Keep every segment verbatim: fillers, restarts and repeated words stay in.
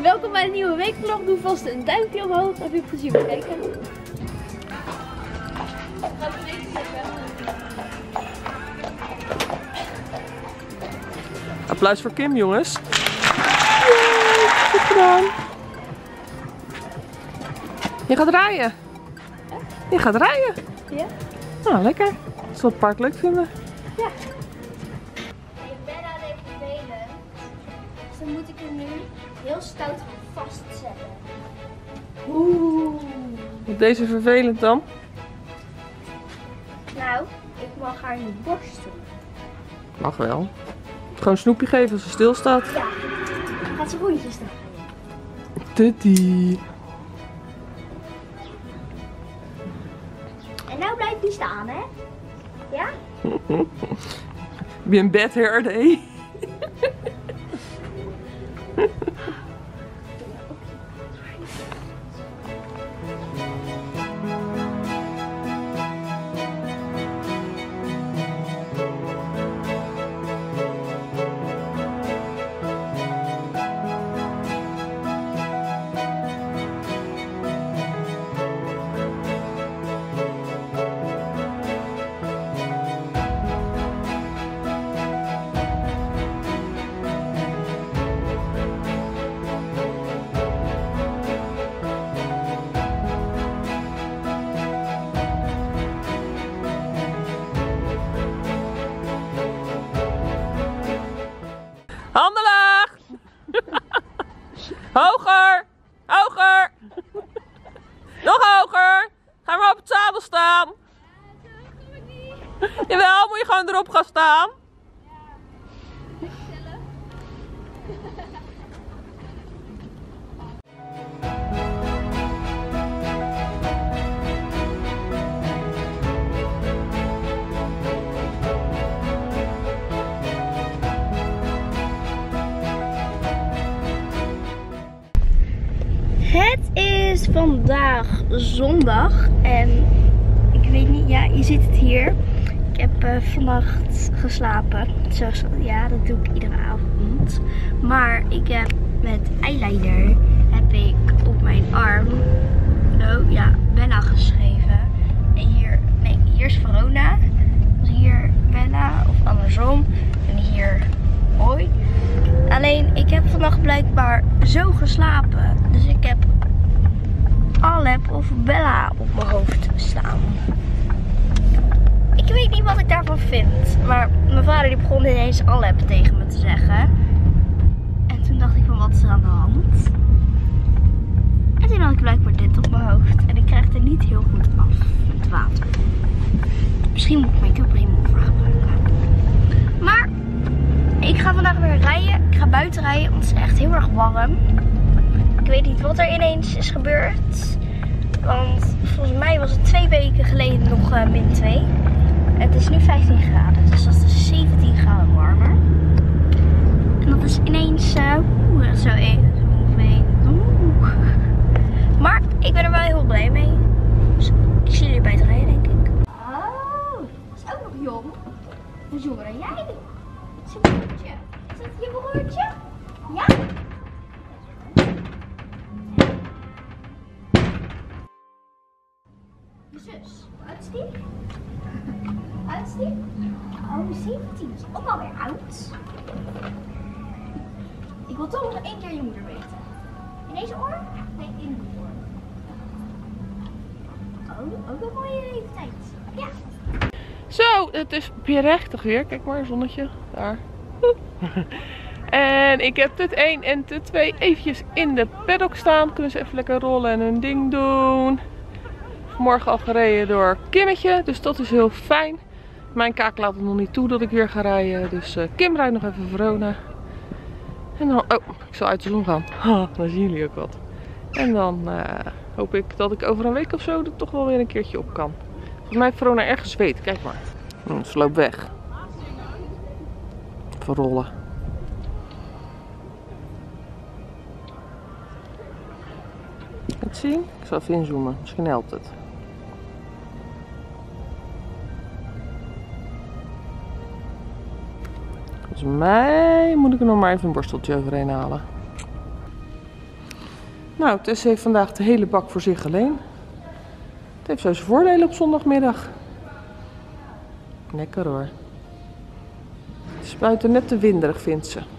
welkom bij een nieuwe weekvlog. Doe vast een duimpje omhoog als je het plezier wilt kijken. Applaus voor Kim, jongens. Yay, goed gedaan. Je gaat rijden. Je gaat rijden. Ja. Nou, lekker. Zal het park leuk vinden? Ja. Ik ben alleen vervelend. Dus dan moet ik er nu heel stout van vastzetten. Oeh. Wat deze vervelend dan? Nou, ik mag haar niet borstelen. Mag wel. Gewoon een snoepje geven als ze stilstaat. Ja. Gaat ze rondjes dan? Tutty. En nou blijft die staan, hè? Ja? Be een bad hair day. Handen laag! Hoger! Hoger! Nog hoger! Ga maar op het zadel staan! Jawel, moet je gewoon erop gaan staan. Het is vandaag zondag en ik weet niet, ja, je ziet het hier. Ik heb uh, vannacht geslapen. Zoals, ja, dat doe ik iedere avond. Maar ik heb met eyeliner heb ik op mijn arm, oh ja, Bella geschreven. En hier, nee, hier is Verona. Dus hier Bella of andersom. En hier hoi. Alleen ik heb vannacht blijkbaar zo geslapen. Dus ik heb Alep of Bella op mijn hoofd staan. Ik weet niet wat ik daarvan vind. Maar mijn vader die begon ineens Alep tegen me te zeggen. En toen dacht ik van, wat is er aan de hand? En toen had ik blijkbaar dit op mijn hoofd. En ik krijg er niet heel goed af. Het water. Misschien moet ik make-up remover gebruiken. Maar ik ga vandaag weer rijden. Ik ga buiten rijden, want het is echt heel erg warm. Ik weet niet wat er ineens is gebeurd. Want volgens mij was het twee weken geleden nog uh, min twee. Het is nu vijftien graden, dus dat is zeventien graden warmer. En dat is ineens uh, oeh, zo één. Oeh. Maar ik ben er wel heel blij mee. Dus ik zie jullie bij het rijden, denk ik. Oh, dat is ook nog jong. Dat is jonger dan jij. Is het je broertje? Is dat je broertje? Ja? Je zus, hoe oud is die? Hoe oud is die? Oh, zeventien. Dat is ook alweer oud. Ik wil toch nog één keer je moeder weten. In deze oor? Nee, in die oor. Oh, ook een mooie leeftijd. Ja. Zo, het is prachtig weer. Kijk maar, zonnetje. Daar. En ik heb tut één en tut twee eventjes in de paddock staan. Kunnen ze even lekker rollen en hun ding doen. Vanmorgen al gereden door Kimmetje, dus dat is heel fijn. Mijn kaak laat het nog niet toe dat ik weer ga rijden. Dus uh, Kim rijdt nog even Verona. En dan, oh, ik zal uit de zon gaan. Oh, dan zien jullie ook wat. En dan uh, hoop ik dat ik over een week of zo er toch wel weer een keertje op kan. Volgens mij heeft Verona erg gezweet, kijk maar. Oh, ze loopt weg. Verrollen. Het zien? Ik zal even inzoomen, misschien helpt het. Volgens mij moet ik er nog maar even een borsteltje overheen halen. Nou, Tess heeft vandaag de hele bak voor zich alleen. Het heeft zo zijn voordelen op zondagmiddag. Lekker hoor. Het is buiten net te winderig, vindt ze.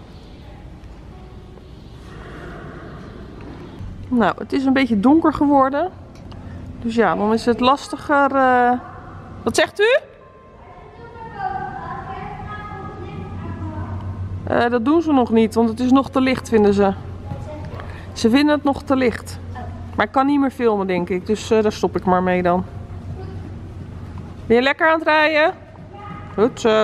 Nou, het is een beetje donker geworden. Dus ja, dan is het lastiger. Uh... Wat zegt u? Uh, dat doen ze nog niet, want het is nog te licht, vinden ze. Ze vinden het nog te licht. Maar ik kan niet meer filmen, denk ik. Dus uh, daar stop ik maar mee dan. Ben je lekker aan het rijden? Goed zo.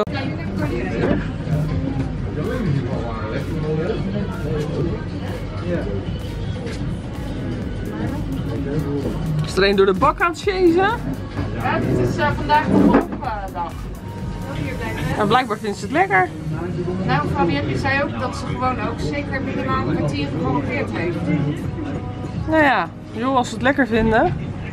Is er een door de bak aan het chasen? Ja, dit is uh, vandaag de golfdag. En blijkbaar vindt ze het lekker. Nou, Fabienne zei ook dat ze gewoon ook zeker minimaal een kwartier geprogrammeerd heeft. Nou ja, joh, als ze het lekker vinden.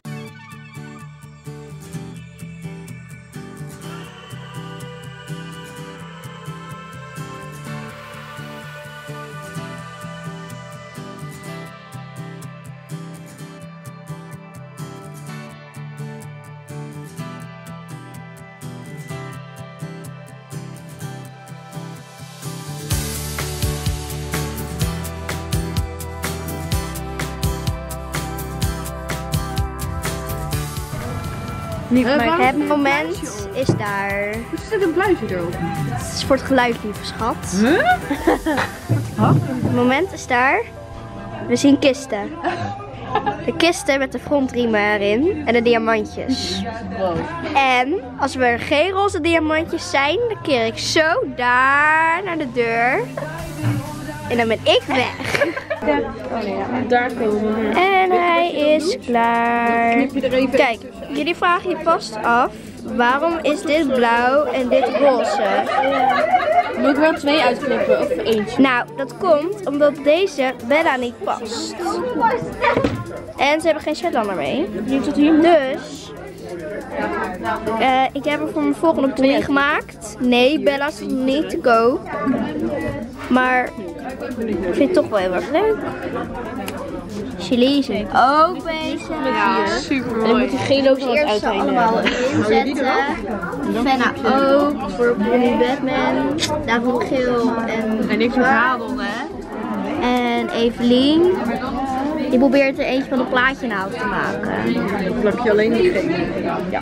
Nu, maar het moment is daar. Er zit een pluisje erop. Het is voor het geluid, lieve schat. Huh? Het moment is daar. We zien kisten. De kisten met de frontriemen erin en de diamantjes. Wow. En als er geen roze diamantjes zijn, dan keer ik zo daar naar de deur. En dan ben ik weg. Daar komen we. En hij is klaar. Knip je er even Kijk, jullie vragen je vast af, waarom is dit blauw en dit roze? Moet ik wel twee uitknippen of eentje? Nou, dat komt omdat deze Bella niet past. En ze hebben geen Shetlander mee. Dus, uh, ik heb er voor mijn volgende pony gemaakt. Nee, Bella is niet te koop. Maar ik vind het toch wel heel erg leuk. Chili is ook bezig. Ja, super mooi. En dan moet die geel ook nog Eerst ze allemaal inzetten. Fenna ook, voor Pony Batman. Daarvoor geel en En ik verhaal hè? En Evelien, die probeert er eentje van een plaatje na te maken. Dan plak je alleen die gele. Ja.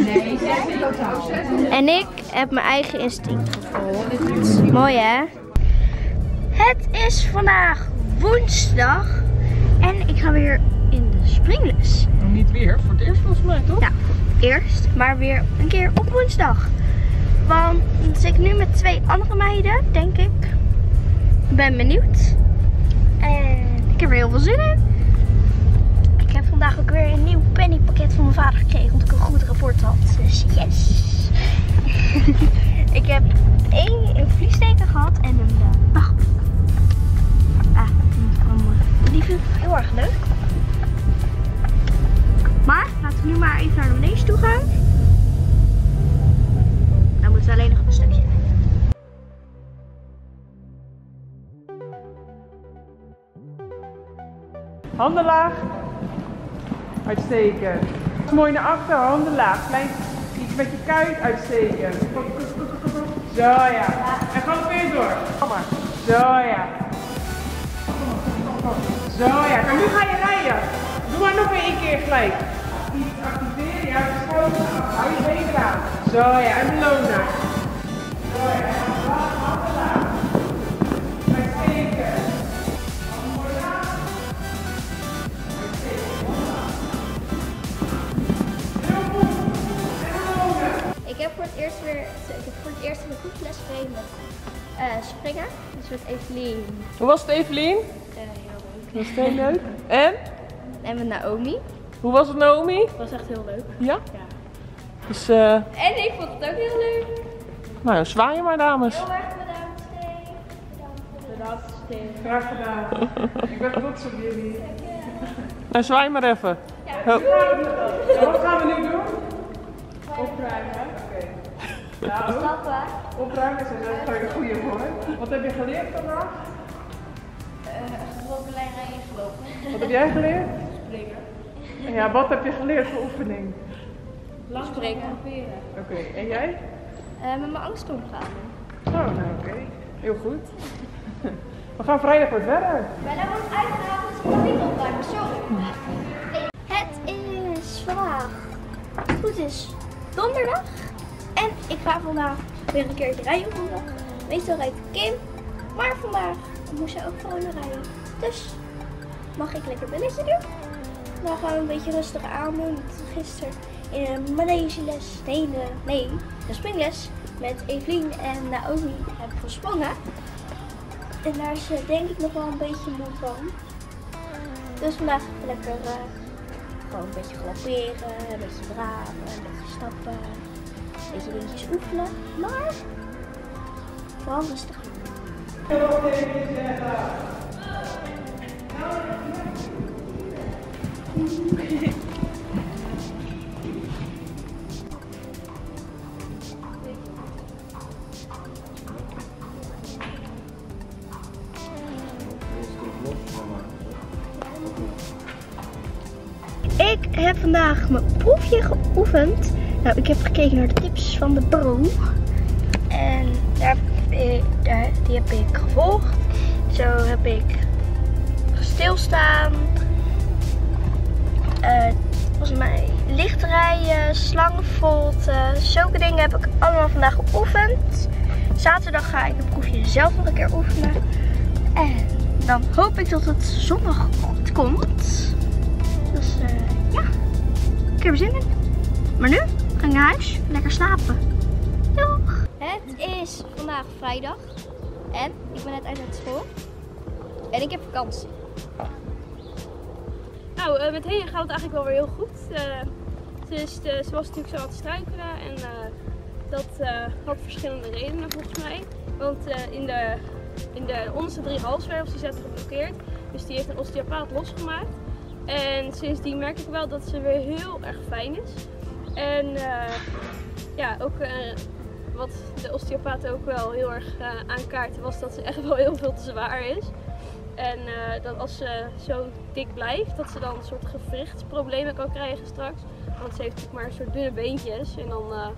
En ik heb mijn eigen instinct gevolgd. Mooi hè? Het is vandaag woensdag en ik ga weer in de springles. Niet weer, voor het eerst volgens mij, toch? Ja, eerst, maar weer een keer op woensdag. Want ik zit nu met twee andere meiden, denk ik. Ik ben benieuwd. En ik heb er heel veel zin in. Ik heb vandaag ook weer een nieuw pennypakket van mijn vader gekregen, omdat ik een goed rapport had. Dus yes. Ik heb één een vliesteken gehad en een uh, dagboek. Ah, die vind ik heel erg leuk. Maar laten we nu maar even naar de manege toe gaan. Dan moeten we alleen nog een stukje. Handen laag. Uitstekend. Mooi naar achter, handen laag. Klein iets met je kuit uitsteken. Zo ja. En galoppeer door. Kom maar. Zo ja. Zo ja. En nu ga je rijden. Doe maar nog één keer gelijk. Iets activeren. Ja, de schouder. Hou je been aan. Zo ja. En belonen. Zo ja. Handen laag. Uitstekend. Ik heb voor het eerst weer, ik heb voor het eerst een goed les gekregen met uh, springen. Dus met Evelien. Hoe was het, Evelien? Uh, heel leuk. Was het heel leuk. En? En met Naomi. Hoe was het, Naomi? Dat was echt heel leuk. Ja? Ja. Dus, uh, En ik vond het ook heel leuk. nou, zwaaien maar, dames. Heel erg bedankt, Steve. Bedankt, Steve. Graag gedaan. Ik ben trots op jullie. Nou, zwaai maar even. Ja. Oh. Wat gaan we nu doen? Opruimen. Oké. Okay. Nou, Stappen. opruimen is daar een goede voor. Wat heb je geleerd vandaag? Uh, gewoon lijn rijden gelopen. Wat heb Heb jij geleerd? Spreken. En ja, wat heb je geleerd voor oefening? Lang spreken. Oké, okay. En jij? Uh, met mijn angst omgaan. Oh, nou oké. Okay. Heel goed. We gaan vrijdag weer verder. Ik ben er ook uitgehaald, dus ik kan niet opruimen, sorry. Het is vandaag, goed is, donderdag. En ik ga vandaag weer een keertje rijden op donderdag. Meestal rijdt Kim, maar vandaag moest zij ook gewoon rijden. Dus mag ik lekker belletje doen. Dan gaan we een beetje rustig aandoen. Gisteren in een manegeles, nee, de, nee, de springles met Evelien en Naomi heb ik gesprongen. En daar is denk ik nog wel een beetje moe van. Dus vandaag even lekker uh, gewoon een beetje galopperen, een beetje draven, een beetje stappen, een beetje dingetjes oefenen. Maar vooral rustig. Ik heb vandaag mijn proefje geoefend. Nou, ik heb gekeken naar de tips van de pro. En daar heb ik, daar, die heb ik gevolgd. Zo heb ik stilstaan. Uh, volgens mij licht rijden, slangenvolte. Zulke dingen heb ik allemaal vandaag geoefend. Zaterdag ga ik het proefje zelf nog een keer oefenen. En dan hoop ik dat het zondag goed komt. Dus uh, ja, ik heb er zin in. Maar nu ga ik naar huis, lekker slapen. Doeg! Het is vandaag vrijdag en ik ben net uit uit school en ik heb vakantie. Nou, uh, met Hea gaat het eigenlijk wel weer heel goed. Uh, ze, is de, ze was natuurlijk zo aan het struikelen en uh, dat uh, had verschillende redenen volgens mij. Want uh, in de, in de onderste drie halswervels die zaten geblokkeerd, dus die heeft een osteopaat losgemaakt. En sindsdien merk ik wel dat ze weer heel erg fijn is. En uh, ja, ook uh, wat de osteopaat ook wel heel erg uh, aankaartte was dat ze echt wel heel veel te zwaar is. En uh, dat als ze zo dik blijft, dat ze dan een soort gewrichtsproblemen kan krijgen straks. Want ze heeft natuurlijk maar een soort dunne beentjes. En dan... Uh...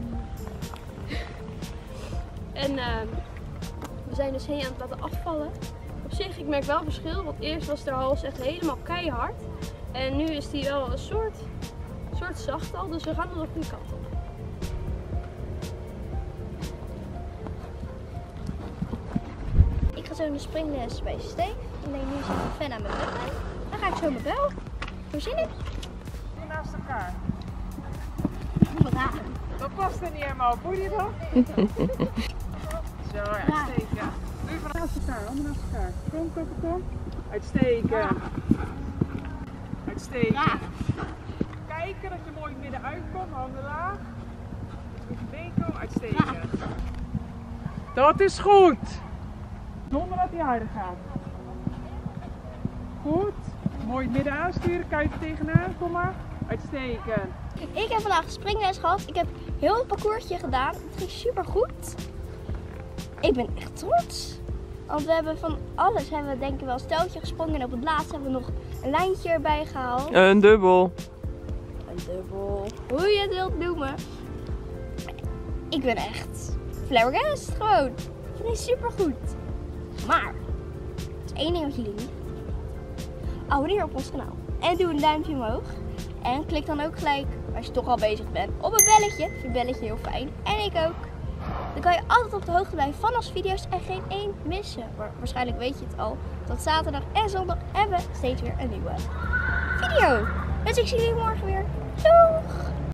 en uh, we zijn dus heen aan het laten afvallen. Op zich, ik merk wel een verschil, want eerst was de hals echt helemaal keihard. En nu is die wel een soort, soort zacht al, dus we gaan er nog een kant op. Ik ga zo in de springles bij Steve. Ik denk nu zit ik fan aan mijn bed. Dan ga ik zo mijn bel. Hoe zin ik? Naast elkaar. Wat raar. Dat past er niet helemaal. Voel je dat? Zo, uitstekend. Doe je van naast elkaar, handen naast elkaar. Kom, kom, kom. Uitstekend. Uitstekend. Ja. Kijken dat je mooi midden uitkomt, handen laag. Met je been komen, uitstekend. Ja. Dat is goed. Zonder dat hij harder gaat. Goed. Mooi het midden aansturen, kijk er tegenaan, kom maar. Uitstekend. Ik heb vandaag springles gehad. Ik heb heel het parcoursje gedaan. Het ging super goed. Ik ben echt trots. Want we hebben van alles, hebben we denk ik wel een steltje gesprongen. En op het laatst hebben we nog een lijntje erbij gehaald. Een dubbel. Een dubbel. Hoe je het wilt noemen. Ik ben echt flabbergast gewoon. Ik vind het super goed. Maar, er is één ding wat jullie niet. Abonneer op ons kanaal. En doe een duimpje omhoog. En klik dan ook gelijk, als je toch al bezig bent, op een belletje. Ik vind het belletje heel fijn. En ik ook. Dan kan je altijd op de hoogte blijven van onze video's en geen één missen. Maar waarschijnlijk weet je het al. Tot zaterdag en zondag hebben we steeds weer een nieuwe video. Dus ik zie jullie morgen weer. Doeg!